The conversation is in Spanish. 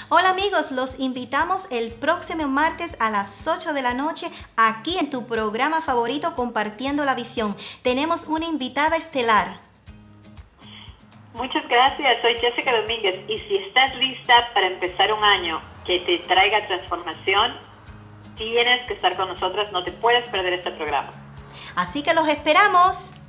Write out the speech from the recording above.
Hola amigos, los invitamos el próximo martes a las 8 de la noche aquí en tu programa favorito Compartiendo la Visión. Tenemos una invitada estelar. Muchas gracias, soy Jessica Domínguez y si estás lista para empezar un año que te traiga transformación, tienes que estar con nosotros, no te puedes perder este programa. Así que los esperamos.